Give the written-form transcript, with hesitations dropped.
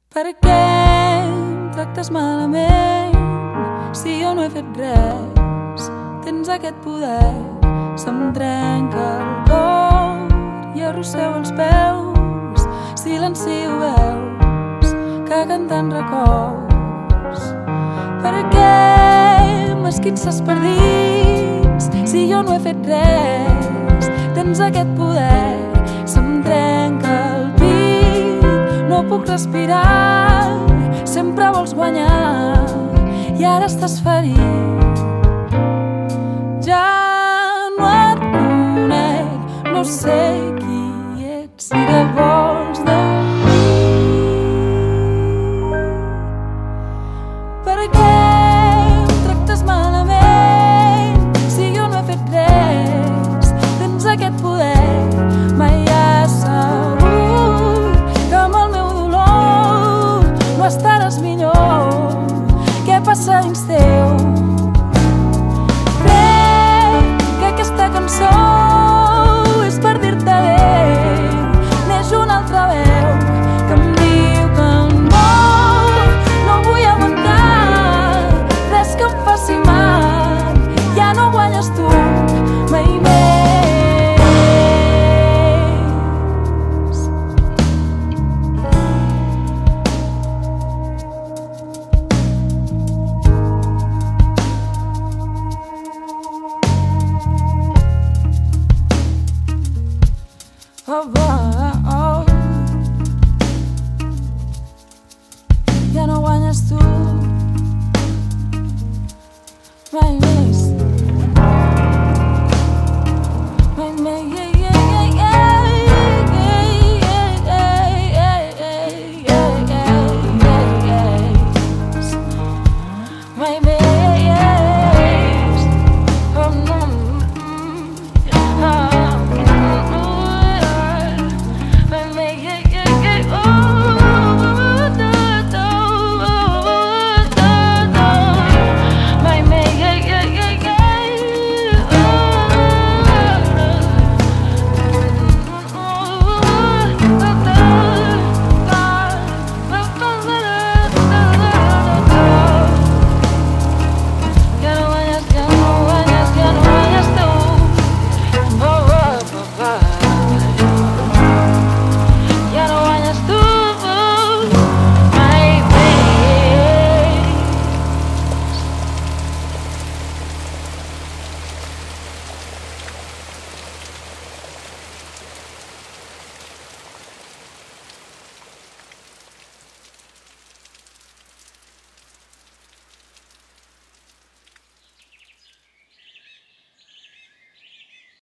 Per què em tractes malament si jo no he fet res? Tens aquest poder, se'm trenca el cor i arrossego els peus. Silencio veus que canten records. Per què m'esquinces per dins si jo no he fet res? Tens aquest poder, se'm trenca el pit, no puc respirar, sempre vols guanyar i ara estàs ferit. Ja no et conec, no sé qui ets i de bo